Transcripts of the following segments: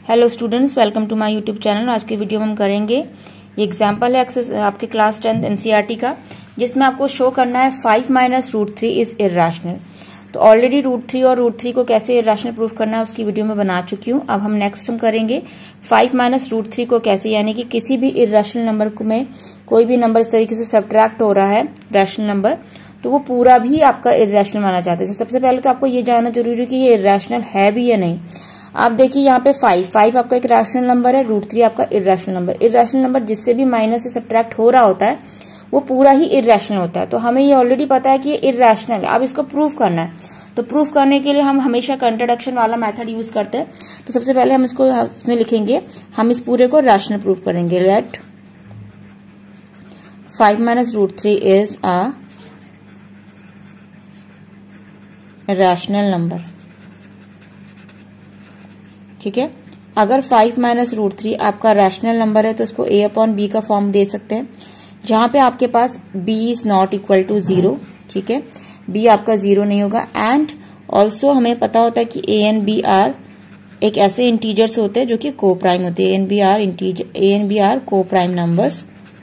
Hello students, welcome to my YouTube channel. आज के video में हम करेंगे ये एग्जाम्पल है आपके क्लास 10th एनसीईआरटी का, जिसमें आपको शो करना है 5 माइनस रूट 3 इज इर्रेशनल। तो ऑलरेडी रूट 3 और रूट 3 को कैसे इर्रेशनल प्रूफ करना है उसकी वीडियो में बना चुकी हूँ। अब हम नेक्स्ट करेंगे 5 माइनस रूट 3 को कैसे, यानी कि किसी भी इर्रेशनल नंबर में कोई भी नंबर इस तरीके से सब्ट्रैक्ट हो रहा है रैशनल नंबर, तो वो पूरा भी आपका इर्रेशनल माना जाता है। सबसे पहले तो आपको ये जानना जरूरी है कि ये इर्रेशनल है भी या नहीं। आप देखिए यहाँ पे 5 आपका एक रैशनल नंबर है, रूट 3 आपका इर्रेशनल नंबर। इर्रेशनल नंबर जिससे भी माइनस से सब्ट्रैक्ट हो रहा होता है वो पूरा ही इर्रेशनल होता है। तो हमें ये ऑलरेडी पता है कि ये इर्रेशनल है। अब इसको प्रूफ करना है, तो प्रूफ करने के लिए हम हमेशा कंट्राडिक्शन वाला मेथड यूज करते हैं। तो सबसे पहले हम इसको इसमें लिखेंगे, हम इस पूरे को रैशनल प्रूफ करेंगे। Let 5 minus root 3 is a rational number. ठीक है, अगर 5 माइनस रूट 3 आपका रैशनल नंबर है तो उसको a अपॉन बी का फॉर्म दे सकते हैं, जहां पे आपके पास b is not equal to 0। ठीक है, b आपका 0 नहीं होगा। एंड ऑल्सो हमें पता होता है कि a एंड b आर एक ऐसे इंटीजर्स होते हैं जो कि को प्राइम होते हैं। a and b are co prime numbers,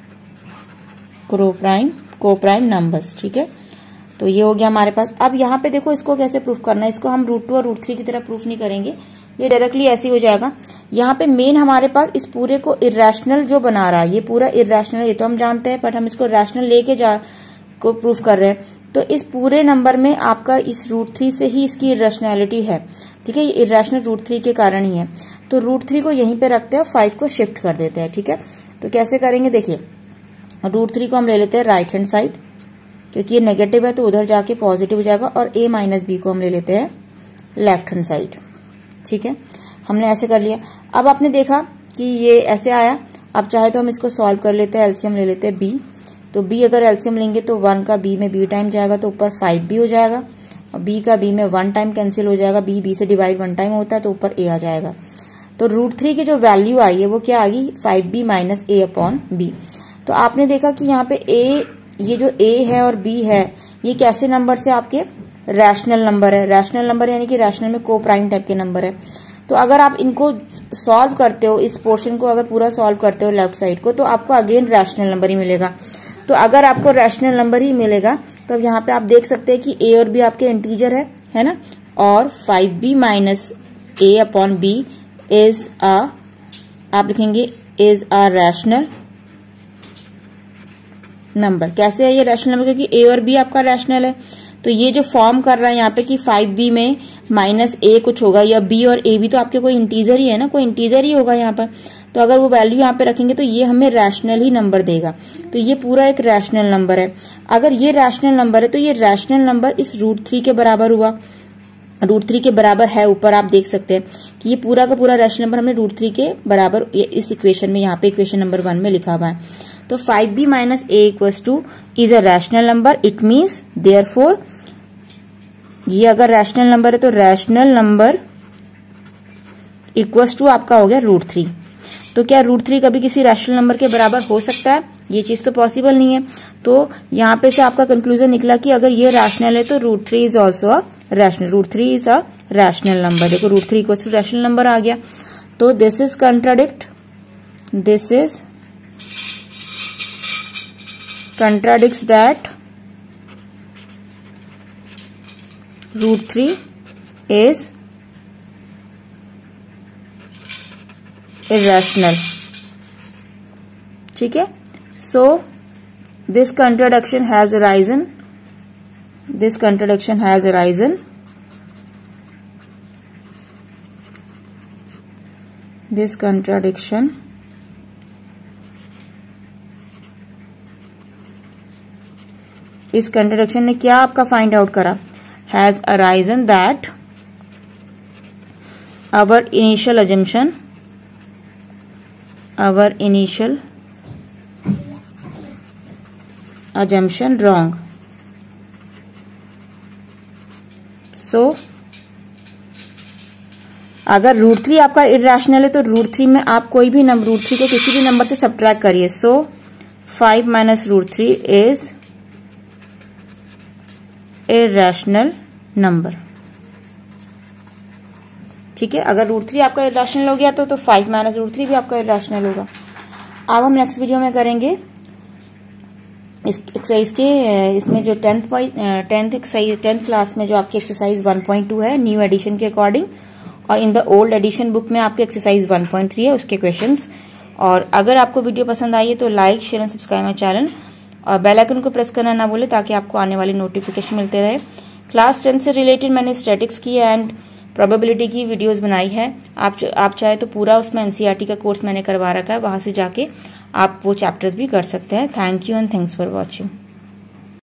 co prime numbers. ठीक है, तो ये हो गया हमारे पास। अब यहाँ पे देखो इसको कैसे प्रूफ करना है। इसको हम रूट 2 और रूट 3 की तरह प्रूफ नहीं करेंगे, ये डायरेक्टली ऐसे हो जाएगा। यहाँ पे मेन हमारे पास इस पूरे को इर्रेशनल जो बना रहा है, ये पूरा इर्रेशनल है, ये तो हम जानते हैं, बट हम इसको रैशनल लेके को प्रूफ कर रहे हैं। तो इस पूरे नंबर में आपका इस रूट 3 से ही इसकी इर्रेशनैलिटी है। ठीक है, ये इर्रेशनल रूट 3 के कारण ही है। तो रूट 3 को यहीं पे रखते हैं और 5 को शिफ्ट कर देते हैं। ठीक है, तो कैसे करेंगे देखिए, रूट 3 को हम ले लेते हैं राइट हैंड साइड, क्योंकि ये नेगेटिव है तो उधर जाके पॉजिटिव हो जाएगा, और a माइनस बी को हम ले लेते हैं लेफ्ट हैंड साइड। ठीक है, हमने ऐसे कर लिया। अब आपने देखा कि ये ऐसे आया। अब चाहे तो हम इसको सॉल्व कर लेते हैं, एलसीएम ले लेते हैं b। तो b अगर एलसीएम लेंगे तो 1 का b में b टाइम जाएगा तो ऊपर 5b हो जाएगा, और b का b में 1 टाइम कैंसिल हो जाएगा। b से डिवाइड 1 टाइम होता है तो ऊपर a आ जाएगा। तो रूट 3 की जो वैल्यू आई है वो क्या आ गई, 5b minus a upon b। तो आपने देखा कि यहाँ पे ये जो a है और b है, ये कैसे नंबर से आपके रैशनल नंबर है। रैशनल नंबर यानी कि रैशनल में को प्राइम टाइप के नंबर है। तो अगर आप इनको सॉल्व करते हो, इस पोर्शन को अगर पूरा सॉल्व करते हो लेफ्ट साइड को, तो आपको अगेन रैशनल नंबर ही मिलेगा। तो अगर आपको रैशनल नंबर ही मिलेगा तो अब यहाँ पे आप देख सकते हैं कि a और b आपके इंटीजर है ना, और 5b minus a upon b is आप लिखेंगे इज अ रैशनल नंबर। कैसे है ये रैशनल नंबर, क्योंकि a और b आपका रैशनल है। तो ये जो फॉर्म कर रहा है यहाँ पे कि 5b में माइनस a कुछ होगा, या b और a भी तो आपके कोई इंटीजर ही है ना, कोई इंटीजर ही होगा यहाँ पर। तो अगर वो वैल्यू यहाँ पे रखेंगे तो ये हमें रैशनल ही नंबर देगा। तो ये पूरा एक रैशनल नंबर है। अगर ये रैशनल नंबर है तो ये रैशनल नंबर इस रूट 3 के बराबर हुआ। रूट 3 के बराबर है, ऊपर आप देख सकते हैं कि ये पूरा का पूरा रैशनल नंबर हमने रूट 3 के बराबर इस इक्वेशन में, यहाँ पे इक्वेशन नंबर 1 में लिखा हुआ है। तो 5b minus a equals to is a rational number. It means therefore ये अगर रैशनल नंबर है तो रैशनल नंबर इक्वल्स टू आपका हो गया रूट 3। तो क्या रूट 3 कभी किसी रैशनल नंबर के बराबर हो सकता है? ये चीज तो पॉसिबल नहीं है। तो यहाँ पे से आपका कंक्लूजन निकला कि अगर ये रैशनल है तो root 3 is also a rational. Root 3 is a rational number. देखो root 3 equals to rational number आ गया। तो this is contradicts that root 3 is irrational. ठीक है, so this contradiction has arisen. This contradiction has arisen. This contradiction इस contradiction ने क्या आपका फाइंड आउट करा, has arisen that our initial assumption wrong. So अगर रूट 3 आपका इर्रेशनल है तो रूट 3 में आप कोई भी नंबर, रूट 3 को किसी भी नंबर से सब्ट्रैक्ट करिए। So 5 minus root 3 is irrational number. ठीक है। अगर √3 आपका इरेशनल हो गया तो 5 माइनस √3 भी आपका इरेशनल होगा। अब हम नेक्स्ट वीडियो में करेंगे इस एक्सरसाइज के इसमें जो 10th क्लास में जो आपकी एक्सरसाइज 1.2 है न्यू एडिशन के अकॉर्डिंग, और in the old edition book में आपकी एक्सरसाइज 1.3 है उसके क्वेश्चंस। और अगर आपको वीडियो पसंद आई है तो like share and subscribe my channel, और बेल आइकन को प्रेस करना ना भूले ताकि आपको आने वाली नोटिफिकेशन मिलते रहे। क्लास 10 से रिलेटेड मैंने स्टैटिक्स की एंड प्रोबेबिलिटी की वीडियोस बनाई है। आप चाहे तो पूरा उसमें एनसीईआरटी का कोर्स मैंने करवा रखा है, वहां से जाके आप वो चैप्टर्स भी कर सकते हैं। Thank you and thanks for watching.